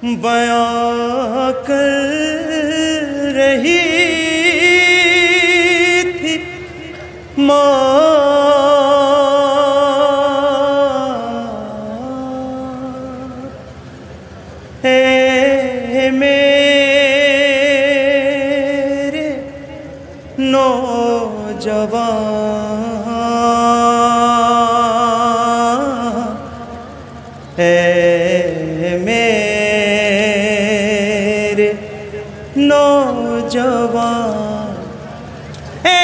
بیاں کر رہی تھی ماں اے میرے نوجوان اے میرے نوجوان اے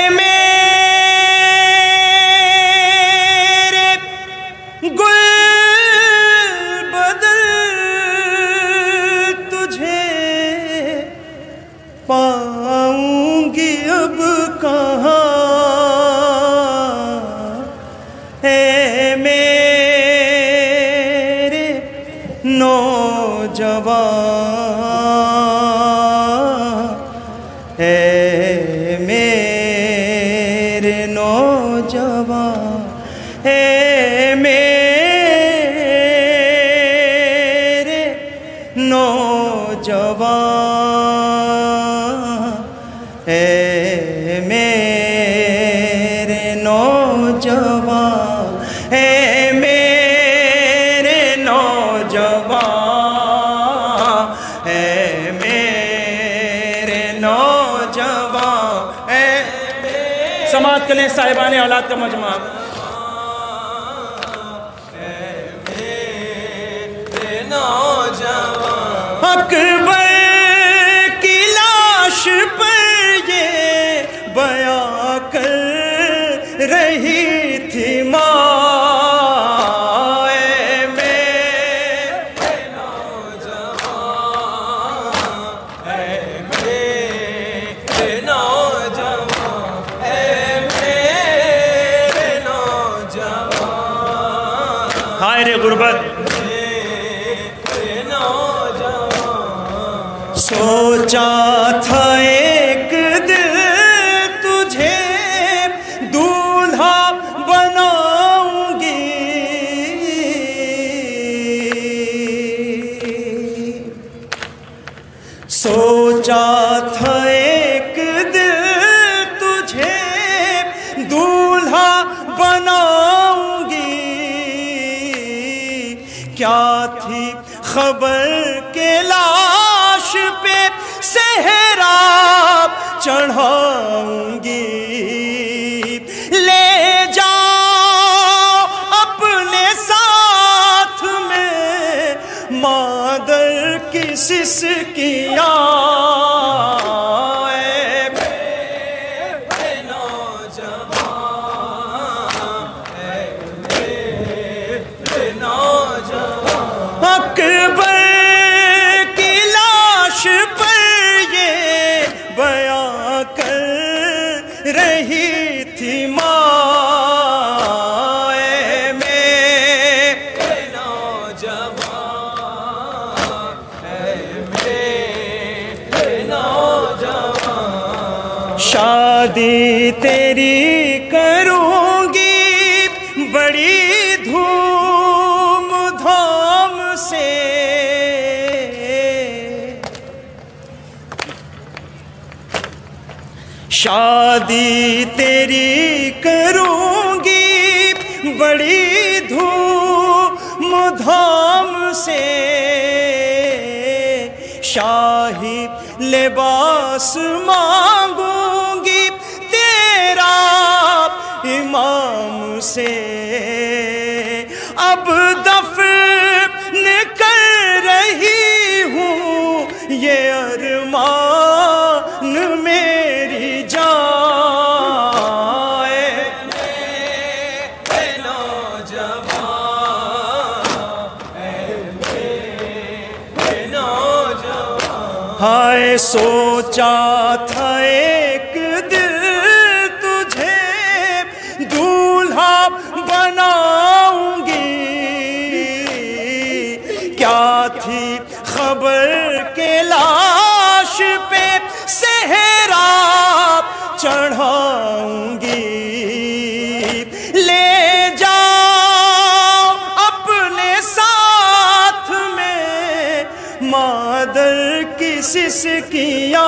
میرے گل بدل تجھے پاؤں گی اب کہاں اے میرے نوجوان اے میرے نوجوان اے میرے نوجوان اے میرے نوجوان اے میرے نوجوان اے میرے نوجوان اے سماعت کریں صاحبان اولاد کا مجمع اکبر کی لاش پر یہ بیاں کر رہی تھی ماں اے میرے نوجوان اے میرے نوجوان اے میرے نوجوان ہائے رے غربت سوچا تھا ایک دل تجھے دولہا بناؤں گی سوچا تھا ایک دل تجھے دولہا بناؤں گی کیا تھی خبر کے لاش پہ سہراب چڑھاؤں گی لے جاؤ اپنے ساتھ میں مادر کی سسکیاں اے میرے نوجوان اے میرے نوجوان اکبر بیاں کر رہی تھی ماں اے میرے نوجوان اے میرے نوجوان شادی تیری کروں گی بڑی دھوم دھام سے شادی تیری کروں گی بڑی دھوم دھام سے شاہی لباس مانگوں گی تیرا امام سے اب دفن کر رہی ہوں یہ ارمان میری جان اے میرے نوجوان اے میرے نوجوان ہائے سوچا تھا ایک دل تجھے دولہا بناؤں گی کیا تھی خبر کے لاش پہ سہراب چڑھاؤں گی لے جاؤ اپنے ساتھ میں سسکیاں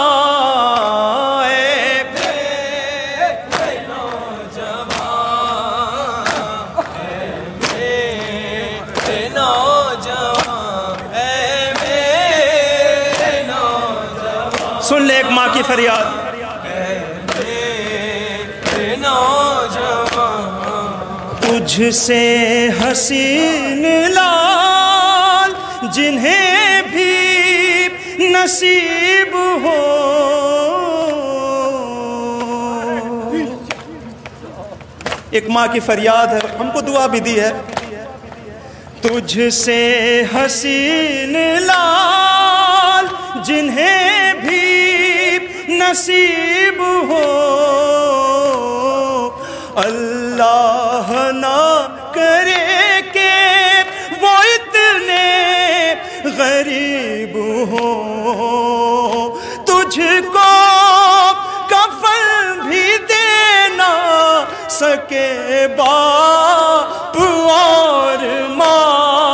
سن لے ایک ماں کی فریاد، تجھ سے حسین لال جنہیں بھی نصیب ہو، ایک ماں کی فریاد ہے، ہم کو دعا بھی دی ہے، تجھ سے حسین لال جنہیں بھی نصیب ہو، اللہ نہ کرے کہ وہ اتنے غریب ہو، تجھ کو کفن بھی دینا سکے باپ اور ماں،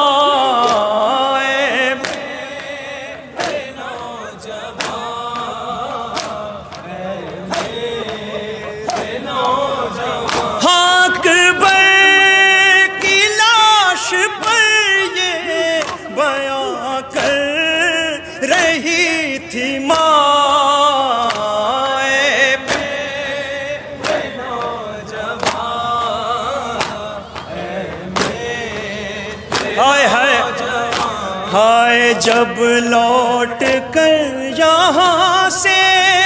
رہی تھی ماں ہائے جب لوٹ کر یہاں سے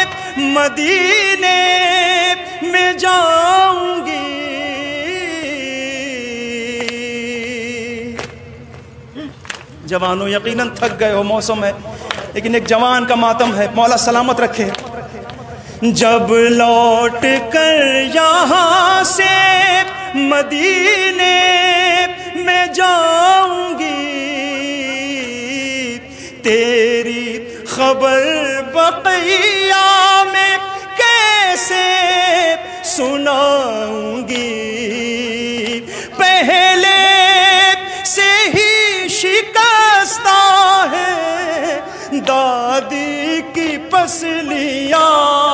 مدینے میں جاؤں گی، جوانوں یقیناً تھک گئے ہو، موسم ہے لیکن ایک جوان کا ماتم ہے، مولا سلامت رکھے، جب لوٹ کر یہاں سے مدینے میں جاؤں گی، تیری خبر بقیہ میں کیسے سناؤں گی، پہلے سے ہی شکستہ ہے دادی کی پسلیاں،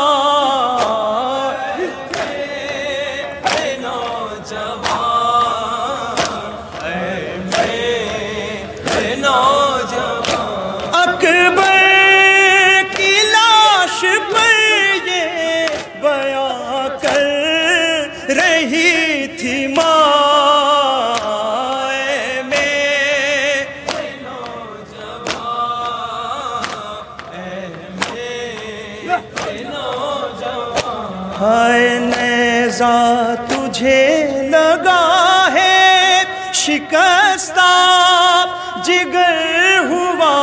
اکبر کی لاش پر یہ بیاں کر رہی تھی ماں، ہائے نیزہ تجھے لگا ہے شکستہ جگر ہوا،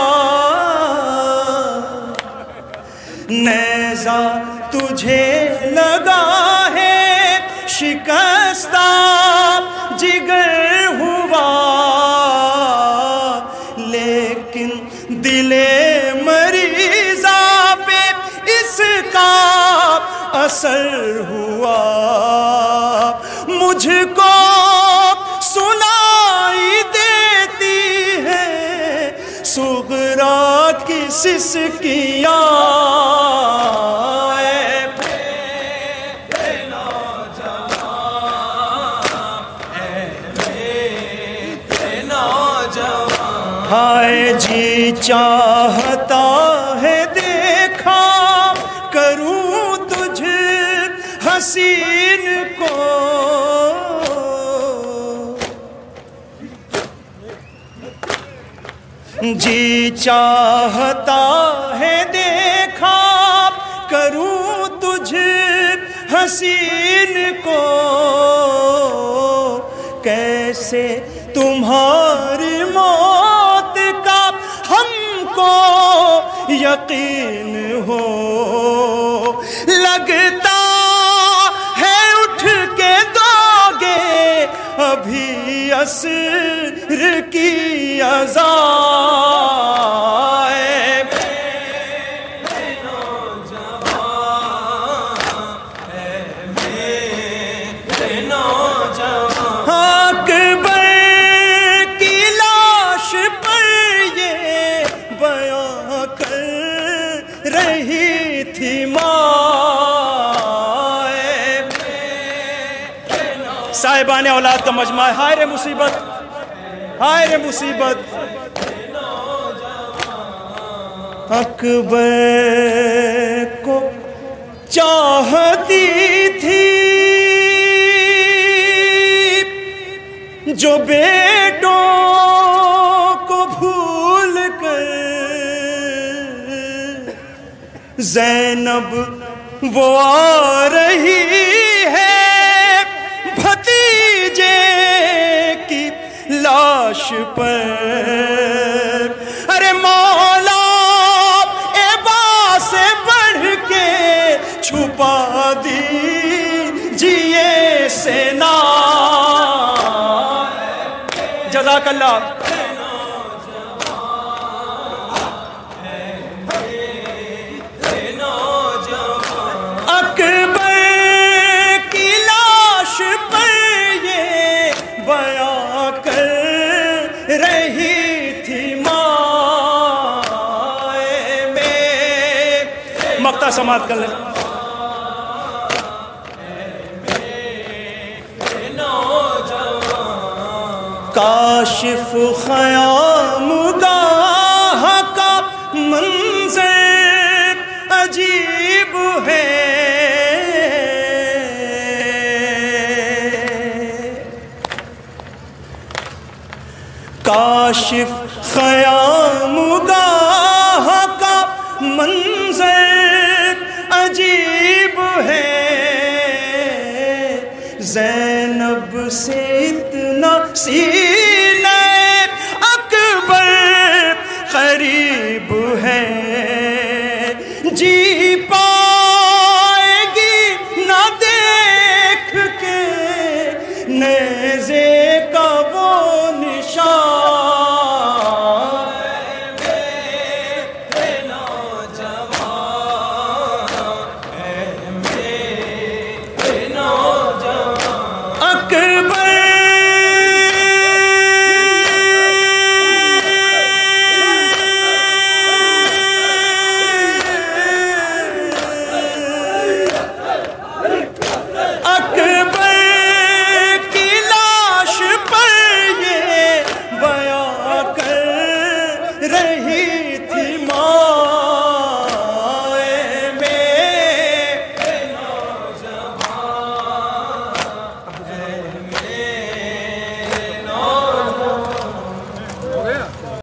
نیزہ تجھے لگا ہے شکستہ جگر ہوا، لیکن دل مریضہ پہ اس کا اثر ہوا، مجھ کو سنائی دیتی ہے صغرا کی سسکیاں، ہائے جی چاہتا ہے دیکھا کروں تجھ حسین کو، جی چاہتا ہے دیکھا کروں تجھ حسین کو، کیسے تمہاری موت کا ہم کو یقین ہو، لگتا ہے اٹھ کے دو گے ابھی عصر کی اذان، بیاں کر صاحبان اولاد کا مجمع ہے. ہائے رے مصیبت، ہائے رے مصیبت. اکبر کو چاہتی تھی جو بیٹوں کو بھول کر، زینب وہ آ رہی ہے بھتیجے کی لاش پر. ارے مولا ایبا سے بڑھ کے چھپا دیجئے سینا. جزاک اللہ. اکبر کی لاش پر یہ بیاں کر رہی تھی مائے میں. مقطع سماعت کر لیں. کاشف خیام گاہ کا منظر عجیب ہے. کاشف خیام گاہ کا منظر عجیب ہے. زینب سے اتنا سینہ اکبر قریب ہے. جی پائے گی نہ دیکھ کے نیزے کا وہ نشان. رہی تھی ماں